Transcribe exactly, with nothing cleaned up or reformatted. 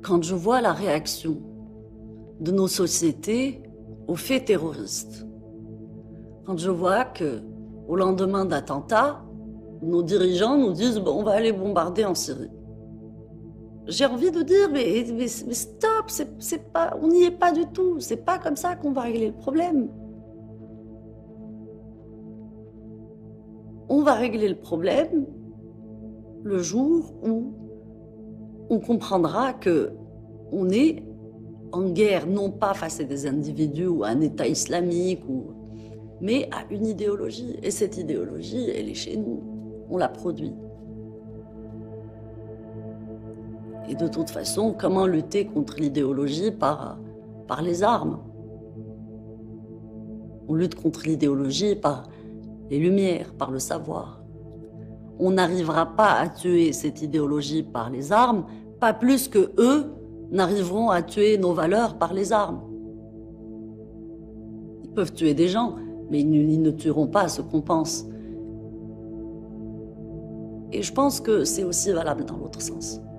quand je vois la réaction de nos sociétés aux faits terroristes, quand je vois que, au lendemain d'attentats, nos dirigeants nous disent bon, on va aller bombarder en Syrie. J'ai envie de dire mais, mais, mais stop, c'est, c'est pas, on n'y est pas du tout. C'est pas comme ça qu'on va régler le problème. On va régler le problème le jour où on comprendra que on est en guerre, non pas face à des individus ou à un État islamique, ou, mais à une idéologie. Et cette idéologie, elle est chez nous. On la produit. Et de toute façon, comment lutter contre l'idéologie par, par les armes? On lutte contre l'idéologie par les lumières, par le savoir. On n'arrivera pas à tuer cette idéologie par les armes, pas plus que eux n'arriveront à tuer nos valeurs par les armes. Ils peuvent tuer des gens, mais ils ne, ils ne tueront pas ce qu'on pense. Et je pense que c'est aussi valable dans l'autre sens.